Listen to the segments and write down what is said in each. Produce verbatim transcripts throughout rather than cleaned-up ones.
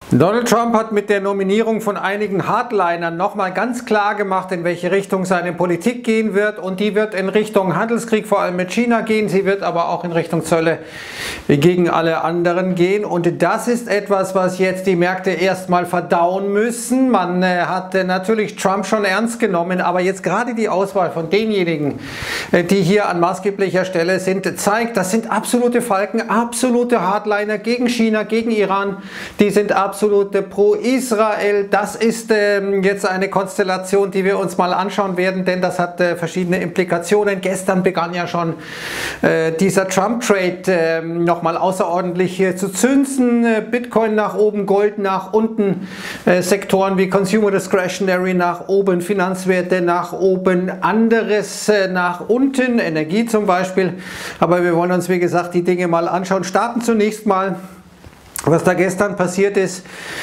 Donald Trump hat mit der Nominierung von einigen Hardlinern nochmal ganz klar gemacht, in welche Richtung seine Politik gehen wird, und die wird in Richtung Handelskrieg vor allem mit China gehen, sie wird aber auch in Richtung Zölle gegen alle anderen gehen, und das ist etwas, was jetzt die Märkte erstmal verdauen müssen. Man äh, hat äh, natürlich Trump schon ernst genommen, aber jetzt gerade die Auswahl von denjenigen, äh, die hier an maßgeblicher Stelle sind, zeigt, das sind absolute Falken, absolute Hardliner gegen China, gegen Iran, die sind absolut Absolute pro-Israel. Das ist ähm, jetzt eine Konstellation, die wir uns mal anschauen werden, denn das hat äh, verschiedene Implikationen. Gestern begann ja schon äh, dieser Trump-Trade äh, nochmal außerordentlich hier zu zünzen. Äh, Bitcoin nach oben, Gold nach unten, äh, Sektoren wie Consumer Discretionary nach oben, Finanzwerte nach oben, anderes äh, nach unten, Energie zum Beispiel. Aber wir wollen uns, wie gesagt, die Dinge mal anschauen. Starten zunächst mal, was da gestern passiert ist,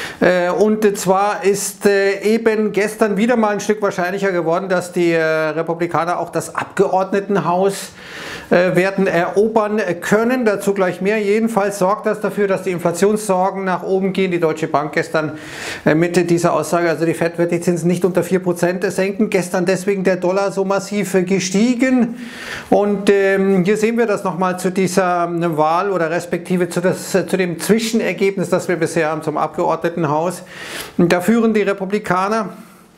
und zwar ist eben gestern wieder mal ein Stück wahrscheinlicher geworden, dass die Republikaner auch das Abgeordnetenhaus werden erobern können. Dazu gleich mehr. Jedenfalls sorgt das dafür, dass die Inflationssorgen nach oben gehen. Die Deutsche Bank gestern mit dieser Aussage, also die Fed wird die Zinsen nicht unter vier Prozent senken. Gestern deswegen der Dollar so massiv gestiegen. Und ähm, hier sehen wir das nochmal zu dieser Wahl oder respektive zu, das, zu dem Zwischenergebnis, das wir bisher haben zum Abgeordnetenhaus. Da führen die Republikaner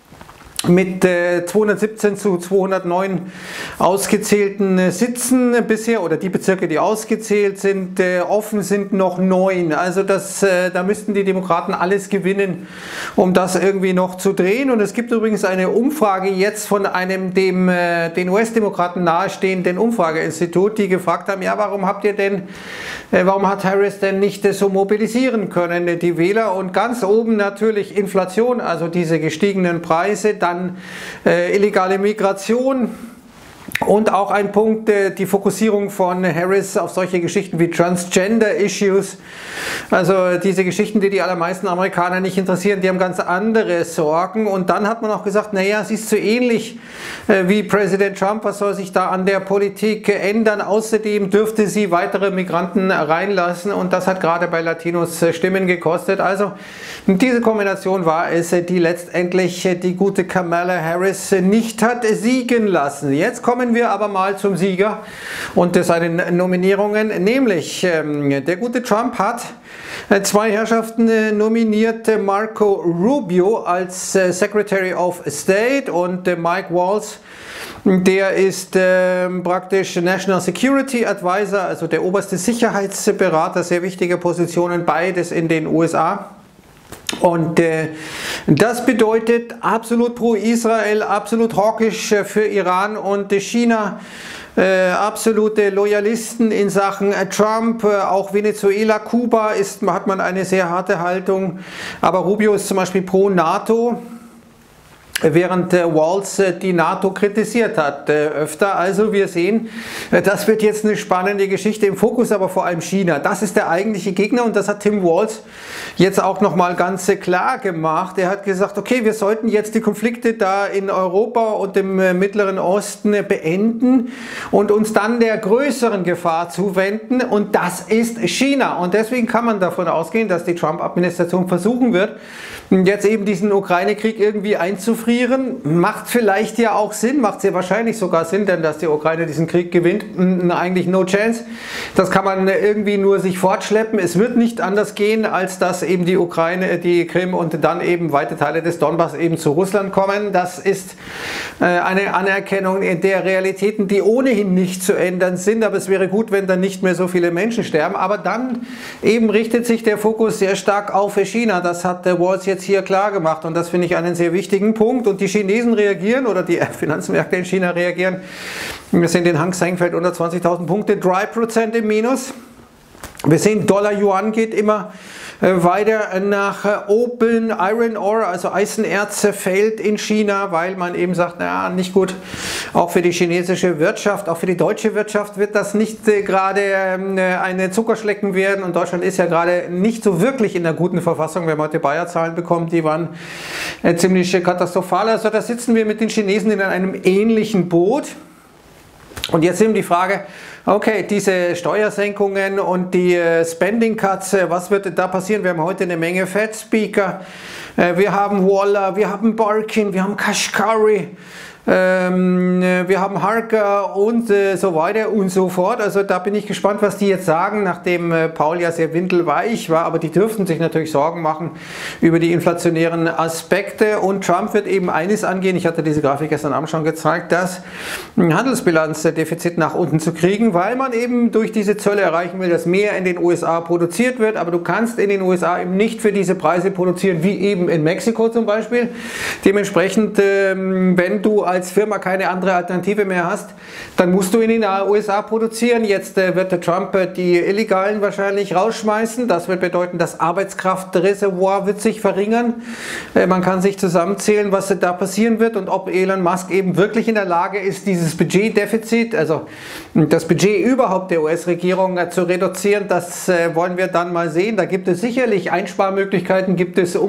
mit äh, zweihundertsiebzehn zu zweihundertneun ausgezählten äh, Sitzen bisher, oder die Bezirke, die ausgezählt sind, äh, offen sind noch neun. Also das, äh, da müssten die Demokraten alles gewinnen, um das irgendwie noch zu drehen. Und es gibt übrigens eine Umfrage jetzt von einem dem äh, den U S-Demokraten nahestehenden Umfrageinstitut, die gefragt haben, ja, warum habt ihr denn, äh, warum hat Harris denn nicht äh, so mobilisieren können, äh, die Wähler? Und ganz oben natürlich Inflation, also diese gestiegenen Preise, dann äh, illegale Migration und auch ein Punkt, äh, die Fokussierung von Harris auf solche Geschichten wie Transgender-Issues, also diese Geschichten, die die allermeisten Amerikaner nicht interessieren, die haben ganz andere Sorgen. Und dann hat man auch gesagt, naja, sie ist so ähnlich äh, wie Präsident Trump, was soll sich da an der Politik äh, ändern? Außerdem dürfte sie weitere Migranten reinlassen, und das hat gerade bei Latinos äh, Stimmen gekostet. Also diese Kombination war es, äh, die letztendlich äh, die gute Kamala Harris äh, nicht hat äh, siegen lassen. Jetzt kommen wir aber mal zum Sieger und seinen Nominierungen, nämlich ähm, der gute Trump hat äh, zwei Herrschaften äh, nominiert, äh, Marco Rubio als äh, Secretary of State und äh, Mike Waltz, der ist äh, praktisch National Security Advisor, also der oberste Sicherheitsberater, sehr wichtige Positionen, beides in den U S A. Und äh, das bedeutet absolut pro-Israel, absolut hawkisch äh, für Iran und äh, China, äh, absolute Loyalisten in Sachen äh, Trump, äh, auch Venezuela, Kuba ist, hat man eine sehr harte Haltung, aber Rubio ist zum Beispiel pro-NATO, während äh, Waltz äh, die NATO kritisiert hat äh, öfter. Also wir sehen, äh, das wird jetzt eine spannende Geschichte, im Fokus aber vor allem China. Das ist der eigentliche Gegner, und das hat Tim Walz jetzt auch nochmal ganz äh, klar gemacht. Er hat gesagt, okay, wir sollten jetzt die Konflikte da in Europa und im äh, Mittleren Osten äh, beenden und uns dann der größeren Gefahr zuwenden, und das ist China. Und deswegen kann man davon ausgehen, dass die Trump-Administration versuchen wird, jetzt eben diesen Ukraine-Krieg irgendwie einzufrieren. Macht vielleicht ja auch Sinn, macht sehr wahrscheinlich sogar Sinn, denn dass die Ukraine diesen Krieg gewinnt, eigentlich no chance. Das kann man irgendwie nur sich fortschleppen. Es wird nicht anders gehen, als dass eben die Ukraine, die Krim und dann eben weite Teile des Donbass eben zu Russland kommen. Das ist eine Anerkennung der Realitäten, die ohnehin nicht zu ändern sind, aber es wäre gut, wenn dann nicht mehr so viele Menschen sterben. Aber dann eben richtet sich der Fokus sehr stark auf China. Das hat Walz jetzt hier klar gemacht, und das finde ich einen sehr wichtigen Punkt. Und die Chinesen reagieren, oder die Finanzmärkte in China reagieren. Wir sehen den Hang Seng fällt unter zwanzigtausend Punkte, drei Prozent im Minus. Wir sehen, Dollar-Yuan geht immer weiter nach oben. Iron Ore, also Eisenerz, fällt in China, weil man eben sagt, naja, nicht gut. Auch für die chinesische Wirtschaft, auch für die deutsche Wirtschaft wird das nicht gerade eine Zuckerschlecken werden. Und Deutschland ist ja gerade nicht so wirklich in einer guten Verfassung. Wir haben heute Bayer-Zahlen bekommen, die waren ziemlich katastrophal. Also da sitzen wir mit den Chinesen in einem ähnlichen Boot. Und jetzt eben die Frage, okay, diese Steuersenkungen und die äh, Spending Cuts, äh, was wird da passieren? Wir haben heute eine Menge Fed-Speaker, äh, wir haben Waller, wir haben Barkin, wir haben Kashkari, ähm, wir haben Harker und äh, so weiter und so fort. Also da bin ich gespannt, was die jetzt sagen, nachdem äh, Paul ja sehr windelweich war, aber die dürften sich natürlich Sorgen machen über die inflationären Aspekte, und Trump wird eben eines angehen, ich hatte diese Grafik gestern Abend schon gezeigt, das Handelsbilanzdefizit nach unten zu kriegen, weil man eben durch diese Zölle erreichen will, dass mehr in den U S A produziert wird, aber du kannst in den U S A eben nicht für diese Preise produzieren, wie eben in Mexiko zum Beispiel. Dementsprechend, ähm, wenn du als als Firma keine andere Alternative mehr hast, dann musst du in den U S A produzieren. Jetzt äh, wird der Trump äh, die Illegalen wahrscheinlich rausschmeißen. Das wird bedeuten, das Arbeitskraftreservoir wird sich verringern. Äh, man kann sich zusammenzählen, was da passieren wird und ob Elon Musk eben wirklich in der Lage ist, dieses Budgetdefizit, also das Budget überhaupt der U S-Regierung äh, zu reduzieren. Das äh, wollen wir dann mal sehen. Da gibt es sicherlich Einsparmöglichkeiten, gibt es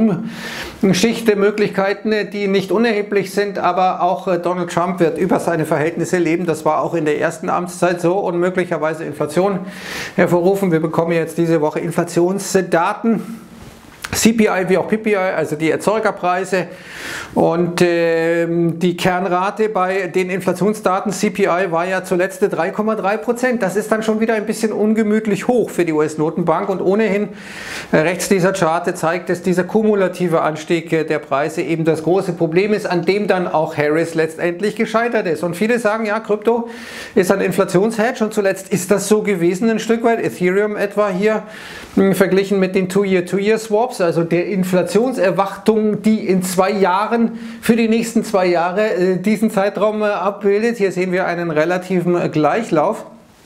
Umschichtemöglichkeiten, die nicht unerheblich sind, aber auch äh, Donald Trump wird über seine Verhältnisse leben. Das war auch in der ersten Amtszeit so, und möglicherweise Inflation hervorrufen. Wir bekommen jetzt diese Woche Inflationsdaten. C P I wie auch P P I, also die Erzeugerpreise, und äh, die Kernrate bei den Inflationsdaten C P I war ja zuletzt drei Komma drei Prozent. Das ist dann schon wieder ein bisschen ungemütlich hoch für die U S-Notenbank, und ohnehin äh, rechts dieser Charte zeigt es, dieser kumulative Anstieg äh, der Preise eben das große Problem ist, an dem dann auch Harris letztendlich gescheitert ist. Und viele sagen, ja, Krypto ist ein Inflationshedge, und zuletzt ist das so gewesen ein Stück weit. Ethereum etwa hier mh, verglichen mit den Two-Year-Two-Year-Swaps, also der Inflationserwartung, die in zwei Jahren für die nächsten zwei Jahre äh, diesen Zeitraum äh, abbildet. Hier sehen wir einen relativen äh, Gleichlauf.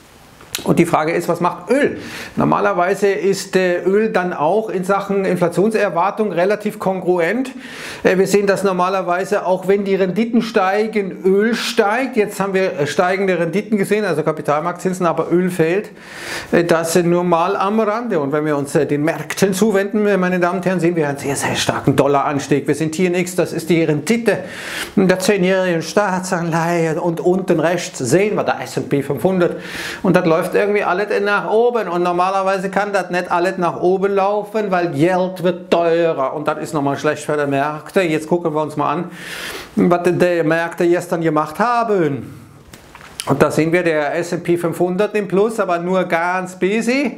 Und die Frage ist, was macht Öl? Normalerweise ist äh, Öl dann auch in Sachen Inflationserwartung relativ kongruent. Äh, wir sehen das normalerweise auch, wenn die Renditen steigen, Öl steigt. Jetzt haben wir steigende Renditen gesehen, also Kapitalmarktzinsen, aber Öl fällt. Äh, das nur mal am Rande. Und wenn wir uns äh, den Märkten zuwenden, meine Damen und Herren, sehen wir einen sehr, sehr starken Dollaranstieg. Wir sind T N X, das ist die Rendite der zehnjährigen Staatsanleihe, und unten rechts sehen wir der S und P fünfhundert, und das läuft irgendwie alles nach oben, und normalerweise kann das nicht alles nach oben laufen, weil Geld wird teurer, und das ist nochmal schlecht für die Märkte. Jetzt gucken wir uns mal an, was die Märkte gestern gemacht haben. Und da sehen wir der S und P fünfhundert im Plus, aber nur ganz busy.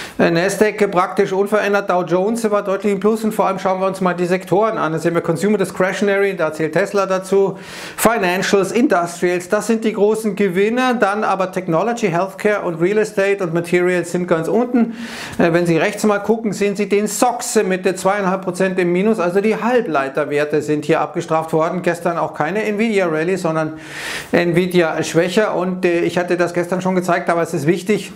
Nasdaq praktisch unverändert, Dow Jones war deutlich im Plus, und vor allem schauen wir uns mal die Sektoren an. Da sehen wir Consumer Discretionary, da zählt Tesla dazu, Financials, Industrials, das sind die großen Gewinner. Dann aber Technology, Healthcare und Real Estate und Materials sind ganz unten. Wenn Sie rechts mal gucken, sehen Sie den S O X mit der zwei Komma fünf Prozent im Minus, also die Halbleiterwerte sind hier abgestraft worden. Gestern auch keine Nvidia Rallye, sondern Nvidia schwächer. Und äh, ich hatte das gestern schon gezeigt, aber es ist wichtig,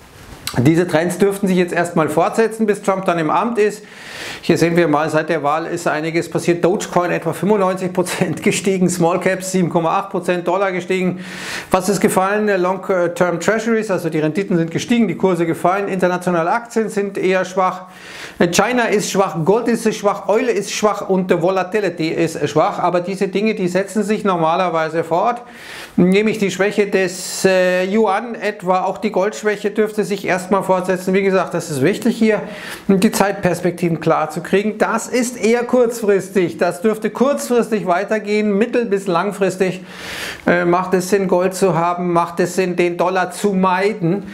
diese Trends dürften sich jetzt erstmal fortsetzen, bis Trump dann im Amt ist. Hier sehen wir mal, seit der Wahl ist einiges passiert. Dogecoin etwa fünfundneunzig Prozent gestiegen, Small Caps sieben Komma acht Prozent, Dollar gestiegen. Was ist gefallen? Long-Term Treasuries, also die Renditen sind gestiegen, die Kurse gefallen. Internationale Aktien sind eher schwach. China ist schwach, Gold ist schwach, Oil ist schwach und Volatility ist schwach. Aber diese Dinge, die setzen sich normalerweise fort. Nämlich die Schwäche des äh, Yuan etwa, auch die Goldschwäche dürfte sich erstmal fortsetzen. Wie gesagt, das ist wichtig hier, die Zeitperspektiven klar zu kriegen. Das ist eher kurzfristig, das dürfte kurzfristig weitergehen, mittel- bis langfristig äh, macht es Sinn, Gold zu haben, macht es Sinn, den Dollar zu meiden.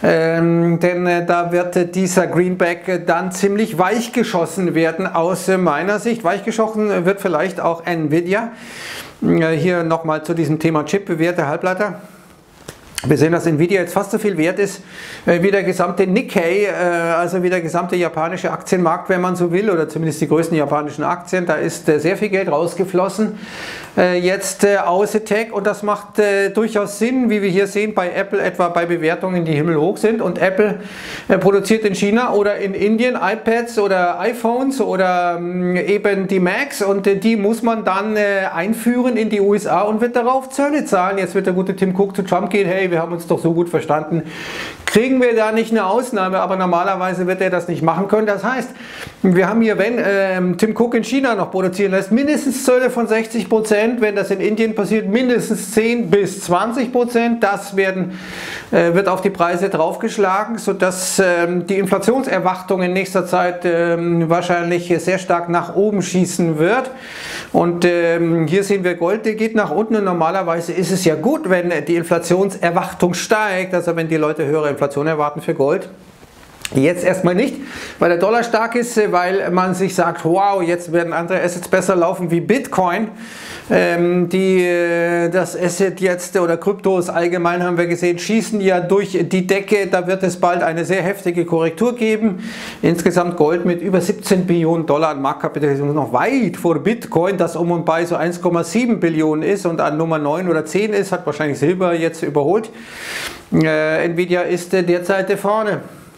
Ähm, denn äh, da wird äh, dieser Greenback äh, dann ziemlich weichgeschossen werden aus äh, meiner Sicht. Weichgeschossen äh, wird vielleicht auch Nvidia. Äh, hier nochmal zu diesem Thema Chip-Werte, Halbleiter. Wir sehen, dass Nvidia jetzt fast so viel wert ist äh, wie der gesamte Nikkei, äh, also wie der gesamte japanische Aktienmarkt, wenn man so will, oder zumindest die größten japanischen Aktien. Da ist äh, sehr viel Geld rausgeflossen, äh, jetzt äh, aus Tech, und das macht äh, durchaus Sinn, wie wir hier sehen, bei Apple etwa bei Bewertungen, die himmelhoch sind. Und Apple äh, produziert in China oder in Indien iPads oder iPhones oder äh, eben die Macs, und äh, die muss man dann äh, einführen in die U S A und wird darauf Zölle zahlen. Jetzt wird der gute Tim Cook zu Trump gehen, hey, wir haben uns doch so gut verstanden, kriegen wir da nicht eine Ausnahme, aber normalerweise wird er das nicht machen können. Das heißt, wir haben hier, wenn äh, Tim Cook in China noch produzieren lässt, mindestens Zölle von sechzig Prozent, wenn das in Indien passiert, mindestens zehn bis zwanzig Prozent. Das werden, äh, wird auf die Preise draufgeschlagen, sodass äh, die Inflationserwartung in nächster Zeit äh, wahrscheinlich sehr stark nach oben schießen wird. Und äh, hier sehen wir, Gold geht nach unten und normalerweise ist es ja gut, wenn die Inflationserwartung steigt, also wenn die Leute höhere Inflation erwarten für Gold. Jetzt erstmal nicht, weil der Dollar stark ist, weil man sich sagt, wow, jetzt werden andere Assets besser laufen wie Bitcoin. Ähm, die, das Asset jetzt oder Kryptos allgemein haben wir gesehen, schießen ja durch die Decke. Da wird es bald eine sehr heftige Korrektur geben. Insgesamt Gold mit über siebzehn Billionen Dollar an Marktkapitalisierung noch weit vor Bitcoin, das um und bei so eins Komma sieben Billionen ist und an Nummer neun oder zehn ist, hat wahrscheinlich Silber jetzt überholt. Äh, Nvidia ist äh, derzeit vorne.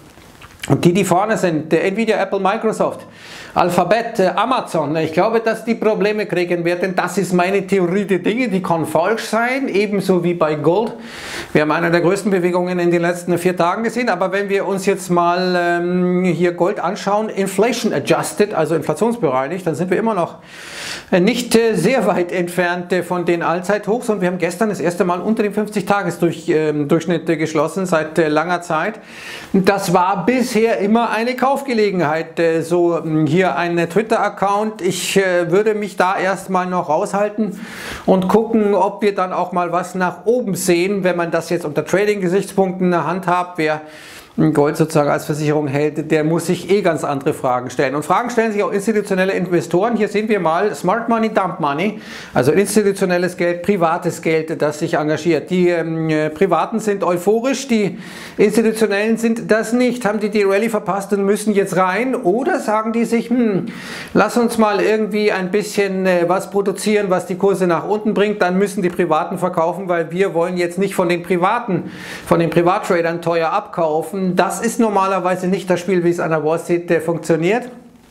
Und die, die vorne sind, Nvidia, Apple, Microsoft, Alphabet, Amazon, ich glaube, dass die Probleme kriegen werden. Das ist meine Theorie der Dinge, die kann falsch sein, ebenso wie bei Gold. Wir haben eine der größten Bewegungen in den letzten vier Tagen gesehen, aber wenn wir uns jetzt mal ähm, hier Gold anschauen, inflation adjusted, also inflationsbereinigt, dann sind wir immer noch nicht äh, sehr weit entfernt äh, von den Allzeithochs und wir haben gestern das erste Mal unter dem fünfzig-Tages-Durchschnitt äh, geschlossen seit äh, langer Zeit. Das war bisher immer eine Kaufgelegenheit, äh, so hier ein Twitter-Account. Ich äh, würde mich da erstmal noch raushalten und gucken, ob wir dann auch mal was nach oben sehen, wenn man das jetzt unter Trading-Gesichtspunkten handhabt. Wer Gold sozusagen als Versicherung hält, der muss sich eh ganz andere Fragen stellen. Und Fragen stellen sich auch institutionelle Investoren. Hier sehen wir mal Smart Money, Dump Money, also institutionelles Geld, privates Geld, das sich engagiert. Die ähm, Privaten sind euphorisch, die Institutionellen sind das nicht. Haben die die Rallye verpasst und müssen jetzt rein? Oder sagen die sich, hm, lass uns mal irgendwie ein bisschen äh, was produzieren, was die Kurse nach unten bringt, dann müssen die Privaten verkaufen, weil wir wollen jetzt nicht von den Privaten, von den Privattradern teuer abkaufen. Das ist normalerweise nicht das Spiel, wie es an der Wall Street äh, funktioniert.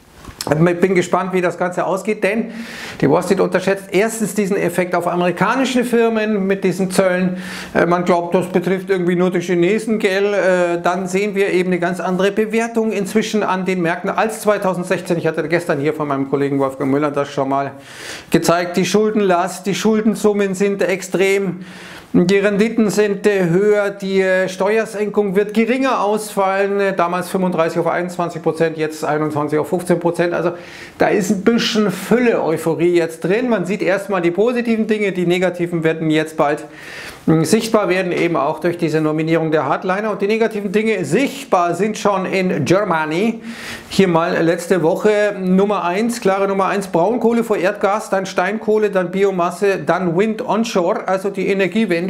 Ich bin gespannt, wie das Ganze ausgeht, denn die Wall Street unterschätzt erstens diesen Effekt auf amerikanische Firmen mit diesen Zöllen. Äh, man glaubt, das betrifft irgendwie nur die Chinesen, gell? Äh, dann sehen wir eben eine ganz andere Bewertung inzwischen an den Märkten als zweitausendsechzehn. Ich hatte gestern hier von meinem Kollegen Wolfgang Müller das schon mal gezeigt. Die Schuldenlast, die Schuldensummen sind extrem. Die Renditen sind äh, höher, die äh, Steuersenkung wird geringer ausfallen, äh, damals fünfunddreißig auf einundzwanzig Prozent, jetzt einundzwanzig auf fünfzehn Prozent, also da ist ein bisschen Fülle Euphorie jetzt drin. Man sieht erstmal die positiven Dinge, die negativen werden jetzt bald mh, sichtbar werden, eben auch durch diese Nominierung der Hardliner, und die negativen Dinge sichtbar sind schon in Germany. Hier mal letzte Woche Nummer eins, klare Nummer eins, Braunkohle vor Erdgas, dann Steinkohle, dann Biomasse, dann Wind onshore, also die Energiewende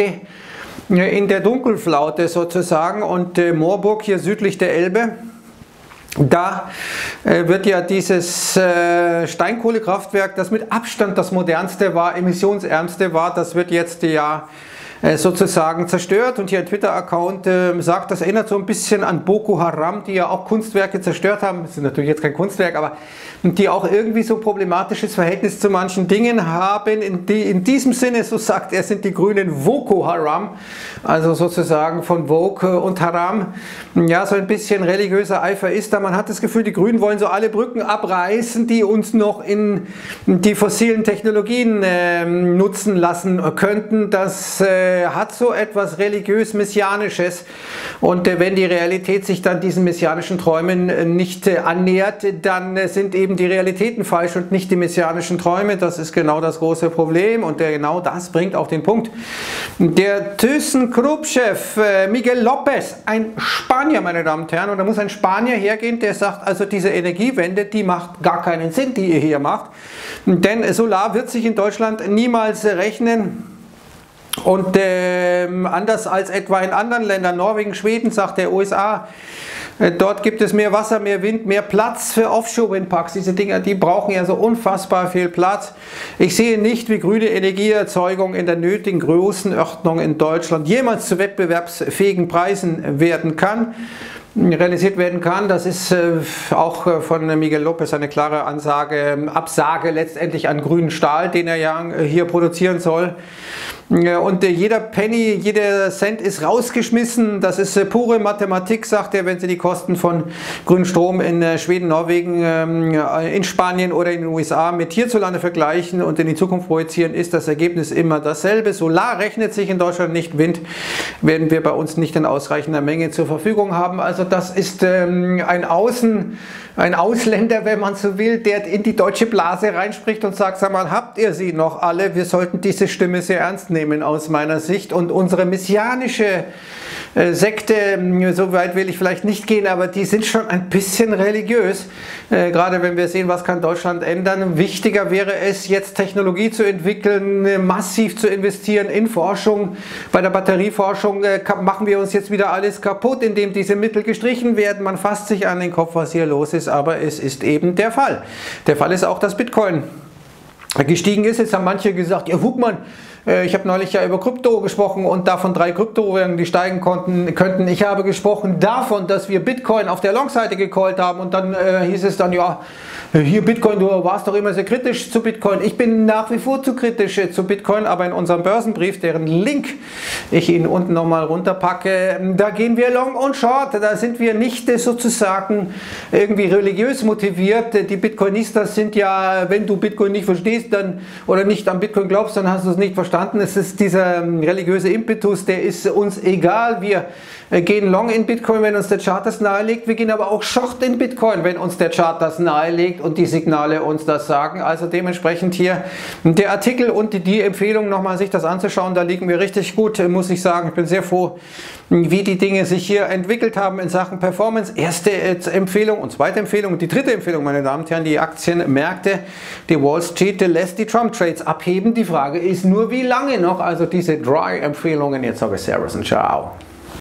in der Dunkelflaute sozusagen. Und äh, Moorburg hier südlich der Elbe, da äh, wird ja dieses äh, Steinkohlekraftwerk, das mit Abstand das modernste war, emissionsärmste war, das wird jetzt ja äh, sozusagen zerstört. Und hier ein Twitter-Account äh, sagt, das erinnert so ein bisschen an Boko Haram, die ja auch Kunstwerke zerstört haben. Das ist natürlich jetzt kein Kunstwerk, aber die auch irgendwie so problematisches Verhältnis zu manchen Dingen haben. In, die, in diesem Sinne, so sagt er, sind die Grünen Boko Haram, also sozusagen von Vogue und Haram. Ja, so ein bisschen religiöser Eifer ist da. Man hat das Gefühl, die Grünen wollen so alle Brücken abreißen, die uns noch in die fossilen Technologien äh, nutzen lassen könnten. Das äh, hat so etwas religiös-messianisches. Und äh, wenn die Realität sich dann diesen messianischen Träumen äh, nicht äh, annähert, dann äh, sind eben die Realitäten falsch und nicht die messianischen Träume. Das ist genau das große Problem, und der, genau das bringt auch den Punkt. Der ThyssenKrupp-Chef äh, Miguel López, ein Spanier, meine Damen und Herren, und da muss ein Spanier hergehen, der sagt, also diese Energiewende, die macht gar keinen Sinn, die ihr hier macht, denn Solar wird sich in Deutschland niemals rechnen. Und äh, anders als etwa in anderen Ländern, Norwegen, Schweden, sagt der U S A, äh, dort gibt es mehr Wasser, mehr Wind, mehr Platz für Offshore-Windparks. Diese Dinger, die brauchen ja so unfassbar viel Platz. Ich sehe nicht, wie grüne Energieerzeugung in der nötigen Größenordnung in Deutschland jemals zu wettbewerbsfähigen Preisen werden kann. realisiert werden kann. Das ist äh, auch äh, von Miguel López eine klare Ansage, äh, Absage letztendlich an grünen Stahl, den er ja äh, hier produzieren soll. Äh, und äh, jeder Penny, jeder Cent ist rausgeschmissen. Das ist äh, pure Mathematik, sagt er, wenn Sie die Kosten von grünem Strom in äh, Schweden, Norwegen, äh, in Spanien oder in den U S A mit hierzulande vergleichen und in die Zukunft projizieren, ist das Ergebnis immer dasselbe. Solar rechnet sich in Deutschland nicht, Wind werden wir bei uns nicht in ausreichender Menge zur Verfügung haben. Also das ist ähm, ein Außen, ein Ausländer, wenn man so will, der in die deutsche Blase reinspricht und sagt, sag mal, habt ihr sie noch alle? Wir sollten diese Stimme sehr ernst nehmen aus meiner Sicht. Und unsere messianische äh, Sekte, so weit will ich vielleicht nicht gehen, aber die sind schon ein bisschen religiös. Äh, gerade wenn wir sehen, was kann Deutschland ändern. Wichtiger wäre es, jetzt Technologie zu entwickeln, massiv zu investieren in Forschung. Bei der Batterieforschung äh, machen wir uns jetzt wieder alles kaputt, indem diese Mittel gestrichen werden. Man fasst sich an den Kopf, was hier los ist, aber es ist eben der Fall. Der Fall ist auch, dass Bitcoin gestiegen ist. Jetzt haben manche gesagt, ja guck mal, ich habe neulich ja über Krypto gesprochen und davon drei Kryptowährungen, die steigen konnten, könnten. Ich habe gesprochen davon, dass wir Bitcoin auf der Long-Seite gecallt haben und dann äh, hieß es dann, ja, hier Bitcoin, du warst doch immer sehr kritisch zu Bitcoin. Ich bin nach wie vor zu kritisch zu Bitcoin, aber in unserem Börsenbrief, deren Link ich Ihnen unten nochmal runterpacke, da gehen wir long und short. Da sind wir nicht sozusagen irgendwie religiös motiviert. Die Bitcoinistas sind ja, wenn du Bitcoin nicht verstehst dann oder nicht an Bitcoin glaubst, dann hast du es nicht verstanden. Es ist dieser religiöse Impetus, der ist uns egal. Wir gehen long in Bitcoin, wenn uns der Chart das nahelegt. Wir gehen aber auch short in Bitcoin, wenn uns der Chart das nahelegt und die Signale uns das sagen. Also dementsprechend hier der Artikel und die Empfehlung, nochmal sich das anzuschauen. Da liegen wir richtig gut, muss ich sagen. Ich bin sehr froh, wie die Dinge sich hier entwickelt haben in Sachen Performance. Erste Empfehlung und zweite Empfehlung und die dritte Empfehlung, meine Damen und Herren, die Aktienmärkte, die Wall Street lässt die Trump-Trades abheben. Die Frage ist nur, wie lange noch? Also diese Dry-Empfehlungen. Jetzt sage ich Servus und Ciao.